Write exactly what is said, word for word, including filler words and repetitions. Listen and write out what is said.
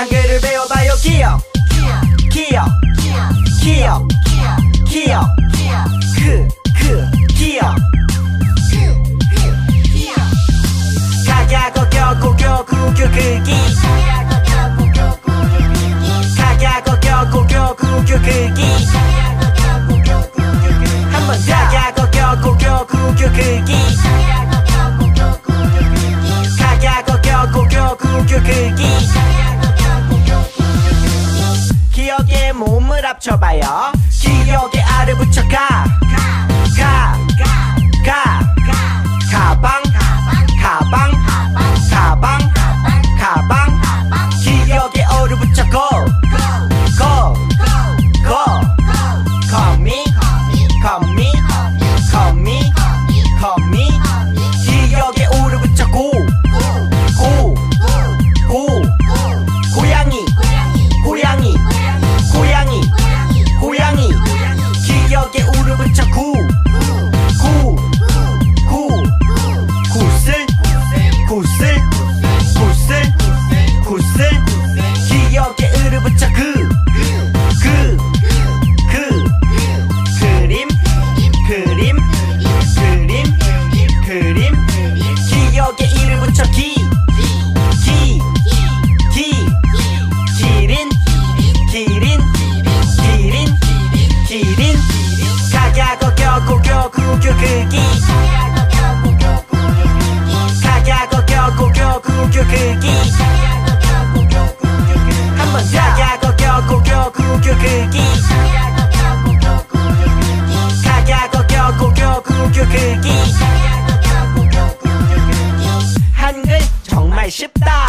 한글을 배워봐요. 기억 기억 기억 기억 그 그 기억 가갸거 껴고 껴구 껴그기 가갸거 껴고 껴구 껴그기 한번 더 가갸거 껴고 껴구 껴그기 가갸거 껴고 껴구 껴그기 기억에 몸을 합쳐봐요. 기억에 알을 붙여 가 가 가 가방 가방 가방 가방 기억에 어를 붙여 go go go 거미 거미 거미 거미 기억에 오를 붙여 고 고 고 고양이 고양이 고양이 고양이 기억에 오를 붙여 구 구 구 구슬 구슬 구슬 구슬 기억에 을을 붙여 그 그 그 그림 그림 그림 그림 기억에 이를 붙여 기 기 기 기린 기린 기린 기린 가갸거 껴고 껴구 껴그기 가갸거 껴고 껴구 껴그기 한번 더 가갸거 껴고 껴구 껴그기 가갸거 껴고 껴구 껴그기 한글 정말 쉽다.